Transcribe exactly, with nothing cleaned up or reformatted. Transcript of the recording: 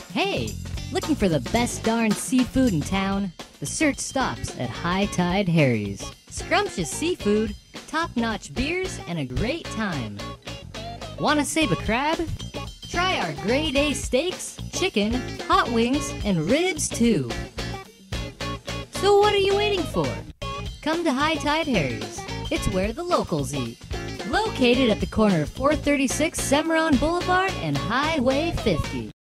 Hey, looking for the best darn seafood in town? The search stops at High Tide Harry's. Scrumptious seafood, top-notch beers, and a great time. Wanna save a crab? Try our grade A steaks, chicken, hot wings, and ribs too. So what are you waiting for? Come to High Tide Harry's. It's where the locals eat. Located at the corner of four thirty-six Cimarron Boulevard and Highway fifty.